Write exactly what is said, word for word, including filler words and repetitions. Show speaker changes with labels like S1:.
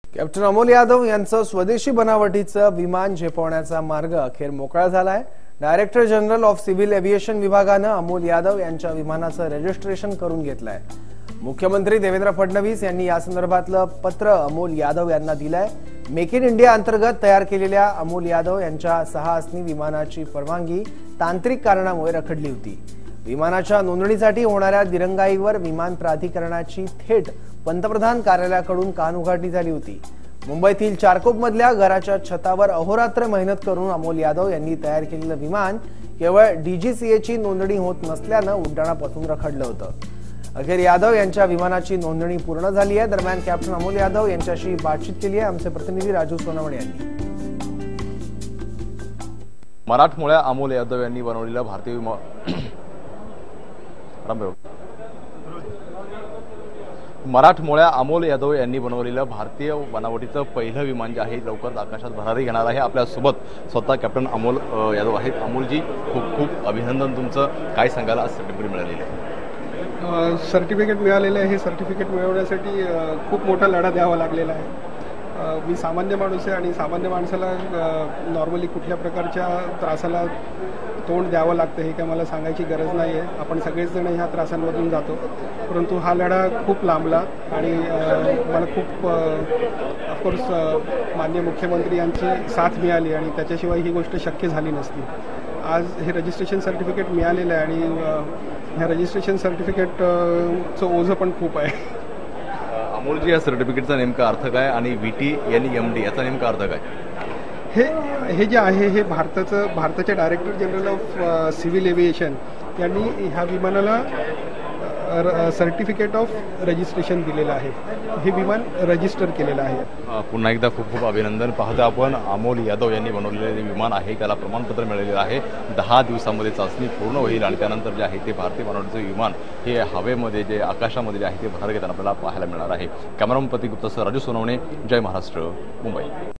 S1: Captain Amol Yadav यांचं स्वदेशी बनावटीचं विमान झेपवण्याचा मार्ग अखेर मोकळा झालाय। Director general of civil aviation विभागानं अमोल यादव यांच्या विमानाचं रजिस्ट्रेशन करून घेतलंय। मुख्यमंत्री देवेंद्र फडणवीस यांनी या संदर्भातलं पत्र अमोल यादव यांना दिलंय। मेक इन इंडिया अंतर्गत तयार केलेल्या अमोल यादव यांच्या सहा आसनी विमानाची परवानगी तांत्रिक कारणामुळे रखडली होती। विमानाच्या नोंदणीसाठी होणाऱ्या दिरंगाईवर विमान प्राधिकरणाची थेट पंतप्रधान कार्यालयाकडून कानउघाडणी झाली होती। मुंबईतील चारकोपमधल्या घराच्या छतावर अहोरात्र मेहनत करून अमोल यादव यांनी तयार केलेलं विमान केवळ डीजीसीएची नोंदणी होत नसल्यानं उड्डाणापासून रखडलं होतं। अखेर यादव यांच्या विमानाची नोंदणी पूर्ण झाली आहे। दरम्यान कॅप्टन अमोल यादव यांच्याशी बातचीत केली आहे आमचे प्रतिनिधी राजू सोनवणे यांनी।
S2: मराठमोळ्या अमोल यादव यांनी बनवलेलं भारतीय विमान मराठमोळ्या अमोल यादव यांनी बनवलेलं भारतीय बनावटीचं पहिलं विमान जे आहे लवकरच आकाशात भरारी घेणार आहे। आपल्यासोबत स्वतः कॅप्टन अमोल यादव आहेत। अमोलजी, खूप खूप अभिनंदन तुमचं। काय सांगाल, आज सर्टिफिकेट मिळालेलं आहे?
S3: सर्टिफिकेट मिळालेलं आहे। हे सर्टिफिकेट मिळवण्यासाठी खूप मोठा लढा द्यावा लागलेला आहे। मी सामान्य माणूस आहे आणि सामान्य माणसाला नॉर्मली कुठल्या प्रकारच्या त्रासाला तोंड द्यावं लागतं हे काय मला सांगायची गरज नाही आहे। आपण सगळेच जण ह्या त्रासांमधून जातो, परंतु हा लढा खूप लांबला आणि मला खूप ऑफकोर्स माननीय मुख्यमंत्री यांची साथ मिळाली आणि त्याच्याशिवाय ही गोष्ट शक्य झाली नसती। आज हे रजिस्ट्रेशन सर्टिफिकेट मिळालेलं आहे आणि ह्या रजिस्ट्रेशन सर्टिफिकेटचं ओझं पण खूप आहे।
S2: अमोलजी, या सर्टिफिकेटचा नेमका अर्थ काय आणि व्ही टी आणि एम डी याचा नेमका अर्थ काय?
S3: हे हे जे आहे हे भारताचं भारताचे director general of civil aviation यांनी ह्या विमानाला सर्टिफिकेट ऑफ रजिस्ट्रेशन दिलेलं आहे। हे विमान रजिस्टर केलेलं आहे।
S2: पुन्हा एकदा खूप खूप अभिनंदन। पाहतो आपण अमोल यादव यांनी बनवलेले विमान आहे त्याला प्रमाणपत्र मिळालेलं आहे। दहा दिवसांमध्ये चाचणी पूर्ण होईल आणि त्यानंतर जे आहे ते भारतीय बनावटीचं विमान हे हवेमध्ये जे आकाशामध्ये जे आहे ते भरारी घेताना आपल्याला पाहायला मिळणार आहे। कॅमेरामन प्रतीक गुप्ता सह राजू सोनवणे, जय महाराष्ट्र, मुंबई।